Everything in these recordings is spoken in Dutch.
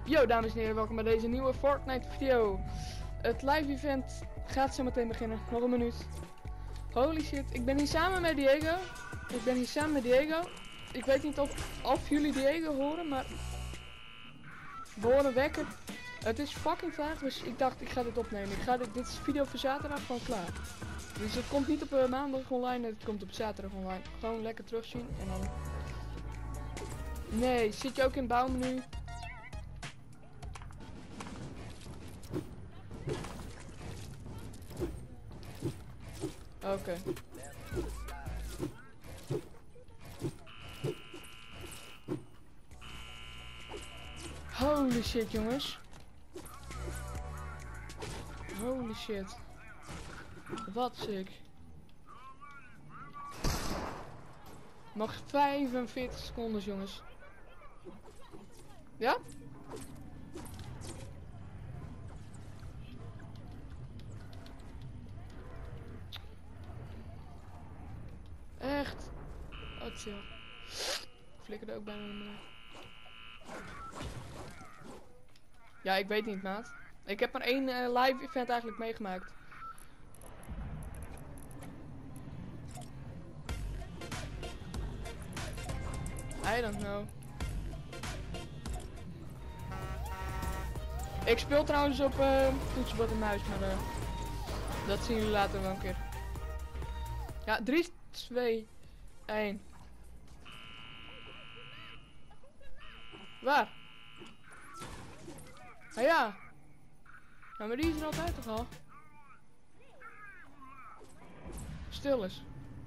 Yo dames en heren, welkom bij deze nieuwe Fortnite video. Het live event gaat zo meteen beginnen, nog een minuut. Holy shit, ik ben hier samen met Diego. Ik weet niet of jullie Diego horen, maar we horen wekker. Het is fucking vaag, dus ik dacht ik ga dit opnemen. Dit is video voor zaterdag gewoon klaar. Dus het komt niet op maandag online, het komt op zaterdag online. Gewoon lekker terugzien en dan... Nee, zit je ook in het bouwmenu? Oké. Holy shit, jongens. Holy shit. Wat sick. Nog 45 seconden, jongens. Ja? Echt? Oh, chill. Flikkerde ook bijna naar. Ja, ik weet niet, maat. Ik heb maar één live event eigenlijk meegemaakt. I don't know. Ik speel trouwens op toetsenbord en muis, maar dat zien jullie later wel een keer. Ja, 3, 2, 1. Waar? Ah ja. Ja, maar die is er altijd toch al? Stil eens.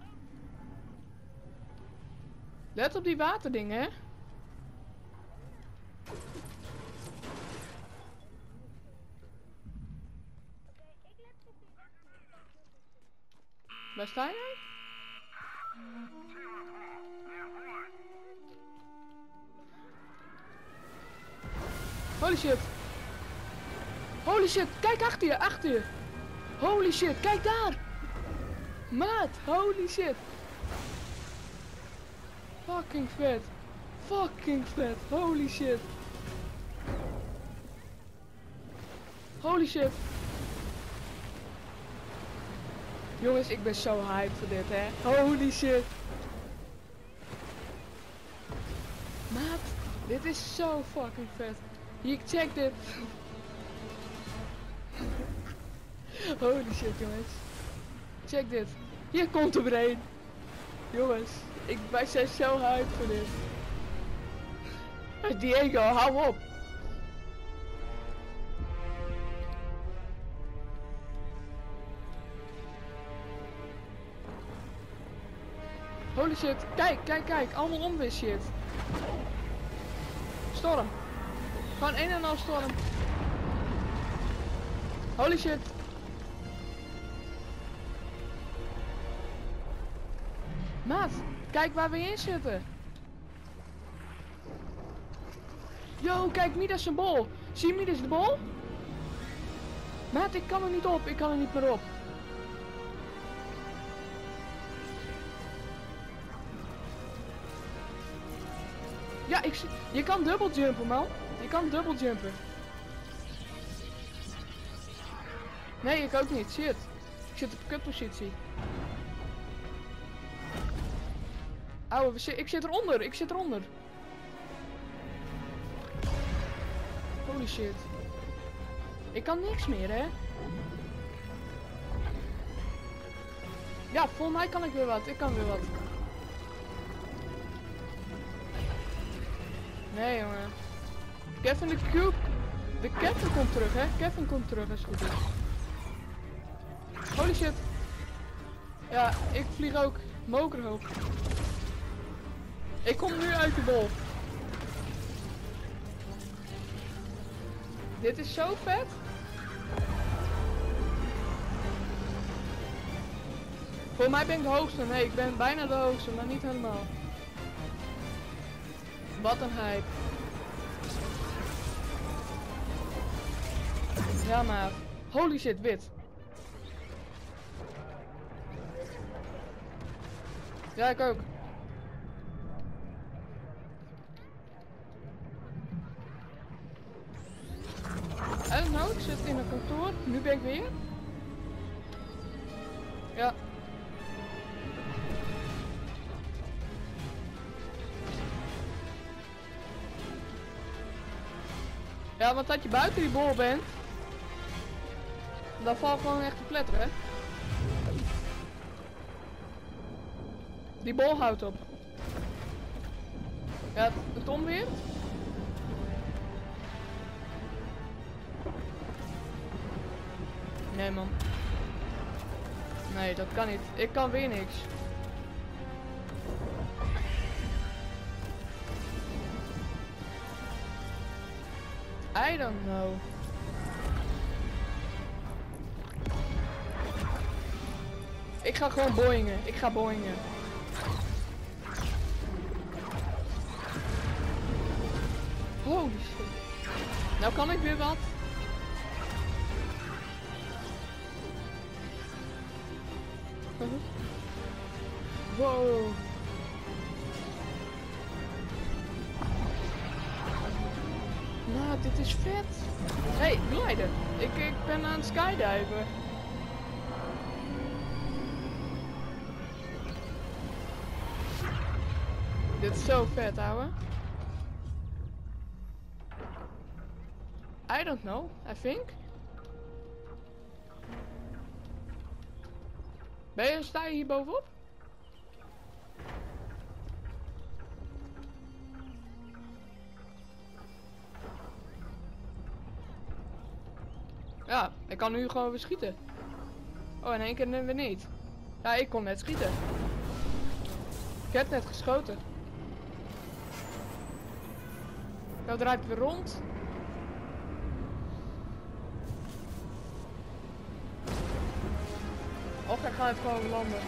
Let op die waterdingen, hè? Waar sta jij? Holy shit. Holy shit, kijk achter je. Holy shit, kijk daar. Maat, holy shit. Fucking vet, holy shit. Holy shit. Jongens, ik ben zo hyped voor dit, hè. Holy shit. Maat, dit is zo fucking vet. Hier, check dit. Holy shit, jongens. Check dit. Hier komt er weer een. Jongens, wij zijn zo hyped voor dit. Diego, hou op. Holy shit, kijk, allemaal onweer shit. Storm. Gewoon een en al storm. Holy shit. Maat, kijk waar we in zitten. Yo, kijk, Midas zijn bol. Zie je Midas de bol? Maat, ik kan er niet op, ik kan er niet meer op. Ja, je kan dubbel jumpen, man. Je kan dubbel jumpen. Nee, ik ook niet. Shit. Ik zit op kutpositie. Ouwe, ik zit eronder. Holy shit. Ik kan niks meer, hè. Ja, volgens mij kan ik weer wat. Ik kan weer wat. Nee, jongen. Kevin de Cube. De Kevin komt terug, hè. Kevin komt terug als het goed is. Holy shit. Ja, ik vlieg ook. Mokerhoop. Ik kom nu uit de bol. Dit is zo vet. Voor mij ben ik de hoogste. Nee, ik ben bijna de hoogste, maar niet helemaal. Wat een hype. Ja, maar. Holy shit, wit. Ja, ik ook. Zo, ik zit in een kantoor. Nu ben ik weer. Ja. Ja, want dat je buiten die bol bent, dan valt gewoon echt te pletteren, hè. Die bol houdt op. Ja, het onweer. Nee man. Nee, dat kan niet. Ik kan weer niks. I don't know. Ik ga gewoon boingen. Ik ga boingen. Holy shit. Nou kan ik weer wat. Wow. Nou, dit is vet. Hey, glijden. Ik ben aan het skydiven. Dit is zo vet, ouwe. I don't know, I think. Sta je hier bovenop? Ja, ik kan nu gewoon weer schieten. Oh, in één keer weer niet. Ja, ik kon net schieten. Ik heb net geschoten. Nou draait het weer rond. Of ik ga het gewoon landen.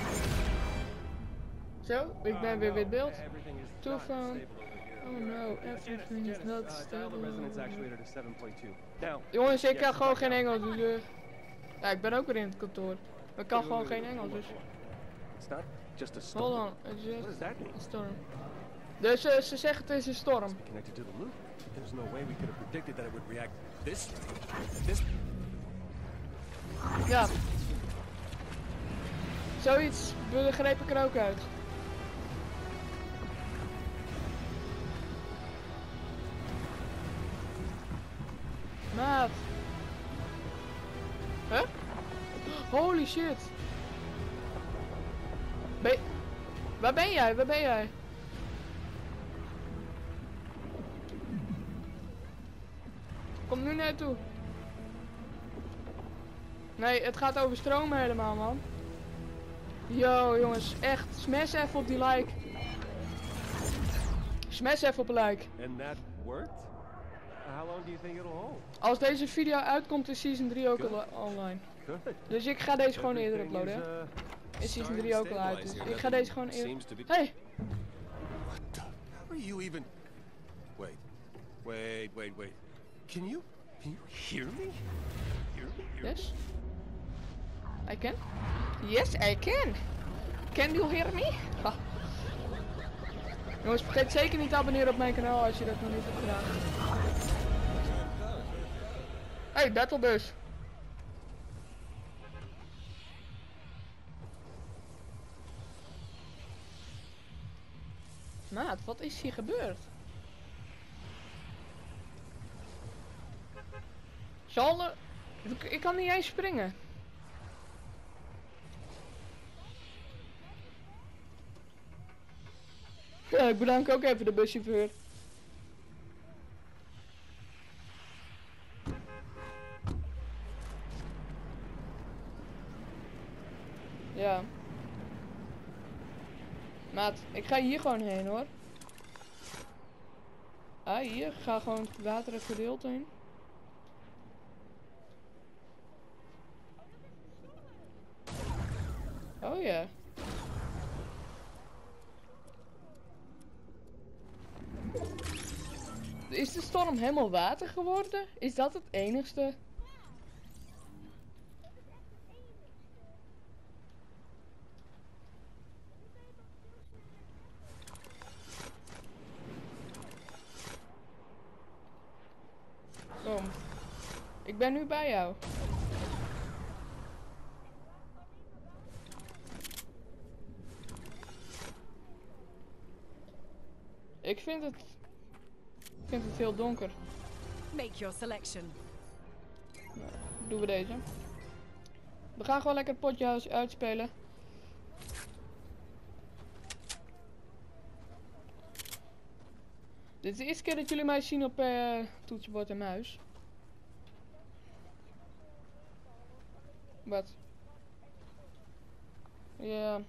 Zo, ik ben weer wit beeld. Toeval. Oh no, everything is not stable. Jongens, ik kan gewoon geen Engels, dus ja, ik ben ook weer in het kantoor. Ik kan gewoon geen Engels, dus. Hold on, it's just a storm. Dus ze zeggen het is een storm. Ja. Zoiets begreep ik er ook uit. Maat. Huh? Holy shit. Waar ben jij? Waar ben jij? Kom nu naartoe. Nee, het gaat over stromen helemaal, man. Yo, jongens, echt. Smash even op die like. Smash even op een like. And that worked? How long do you think it'll hold? Als deze video uitkomt is Season 3 ook al online. Good. Dus ik ga deze gewoon eerder uploaden, hè. Is Season 3 ook al uit, dus ik ga deze gewoon eerder... Hey! What the... How are you even... Wait. Can you hear me? Yes? I can? Yes, I can! Can you hear me? Ha. Jongens, vergeet zeker niet te abonneren op mijn kanaal als je dat nog niet hebt gedaan. Hey, Battlebus! Maat, wat is hier gebeurd? Ik kan niet eens springen. Ja, ik bedank ook even de buschauffeur. Ja. Maat, ik ga hier gewoon heen, hoor. Ah, hier. Ik ga gewoon het water gedeelte heen. Oh ja. Is de storm helemaal water geworden? Is dat het enigste? Kom. Ik Ik ben nu bij jou. Ik vind het heel donker. Make your selection. Nou, doen we deze. We gaan gewoon lekker het potje uitspelen. Dit is de eerste keer dat jullie mij zien op toetsenbord en muis. Wat? Ja.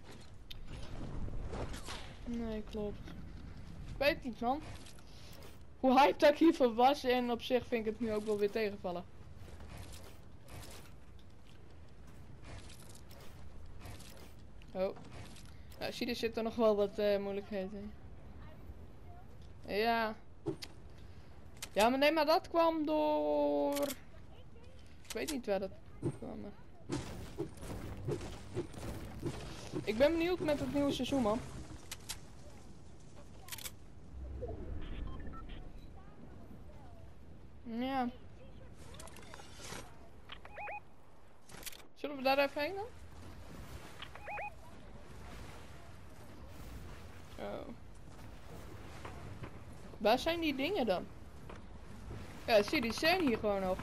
Nee, klopt. Ik weet niet, man. Hoe hyped dat ik hiervoor was en op zich vind ik het nu ook wel weer tegenvallen. Oh. Nou, zie, er zitten nog wel wat moeilijkheden. Ja. Ja, maar nee, maar dat kwam door... Ik weet niet waar dat kwam. Maar... Ik ben benieuwd met het nieuwe seizoen, man. Ja. Zullen we daar even heen dan? Oh. Waar zijn die dingen dan? Ja, zie, die zijn hier gewoon nog.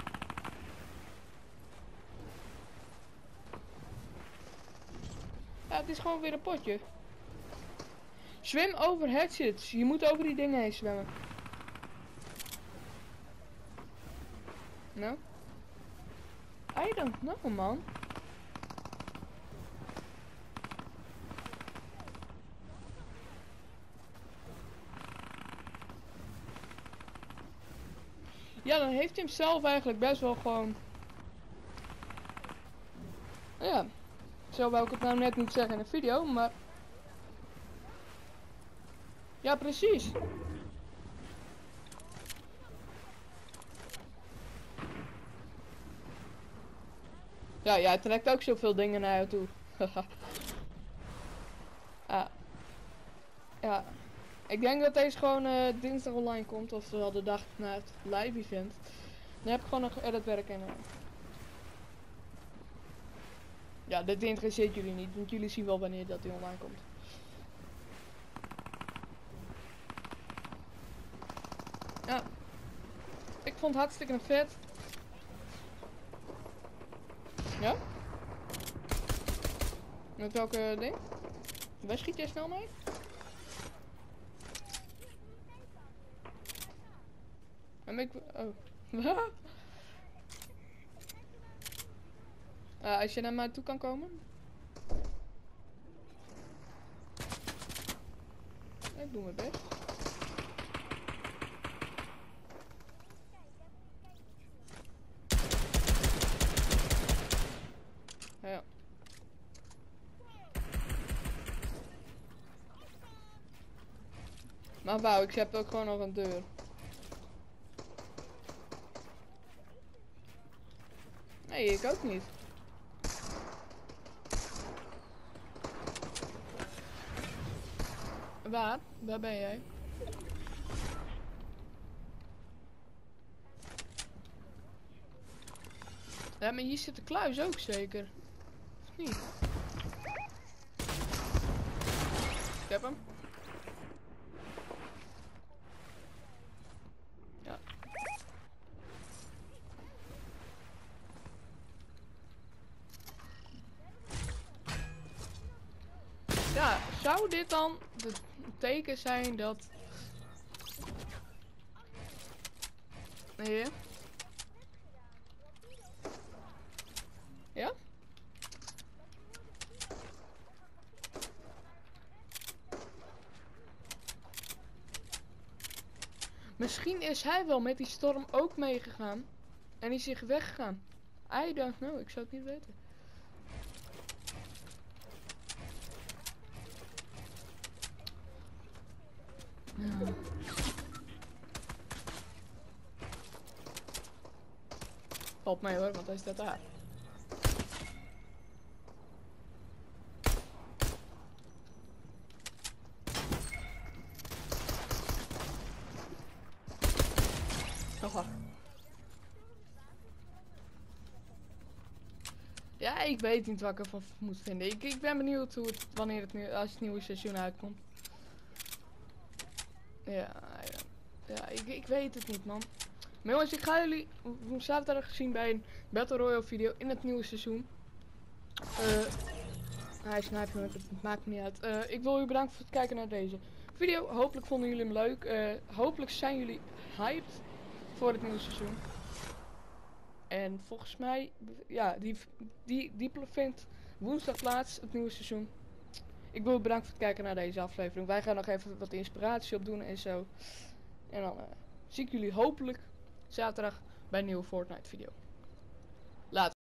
Ja, het is gewoon weer een potje. Zwem over headsets. Je moet over die dingen heen zwemmen. Nou? I don't know, man. Ja, dan heeft hij hem zelf eigenlijk best wel gewoon... Ja. Zo wou ik het nou net niet zeggen in een video, maar... Ja, precies. Ja, jij trekt ook zoveel dingen naar jou toe. Ah. Ja. Ik denk dat deze gewoon dinsdag online komt, oftewel de dag na het live event. Dan heb ik gewoon nog editwerk en... Ja, dit interesseert jullie niet, want jullie zien wel wanneer dat die online komt. Ja. Ik vond het hartstikke vet. Ja? Met welke ding? Waar schiet jij snel mee? En ik... Oh. Als je naar mij toe kan komen. Ik doe mijn best. Ja. Maar wauw, ik heb ook gewoon nog een deur. Nee, ik ook niet. Waar? Waar ben jij? Ja, maar hier zit de kluis ook zeker. Of niet? Ik heb hem. Ja. Ja, zou dit dan de teken zijn dat... Nee. Ja? Misschien is hij wel met die storm ook meegegaan. En is zich weggegaan. I don't know, ik zou het niet weten. Ja. Valt mij hoor, want hij staat daar. Haha. ik weet niet wat ik ervan moet vinden. Ik ben benieuwd hoe het, als het nieuwe seizoen uitkomt. Ja, ik weet het niet, man. Maar jongens, ik ga jullie zaterdag zien bij een Battle Royale video in het nieuwe seizoen. Hij snijdt me, het maakt me niet uit. Ik wil jullie bedanken voor het kijken naar deze video. Hopelijk vonden jullie hem leuk. Hopelijk zijn jullie hyped voor het nieuwe seizoen. En volgens mij, ja, die vindt woensdag plaats, het nieuwe seizoen. Ik wil je bedanken voor het kijken naar deze aflevering. Wij gaan nog even wat inspiratie opdoen en zo. En dan zie ik jullie hopelijk zaterdag bij een nieuwe Fortnite video. Later.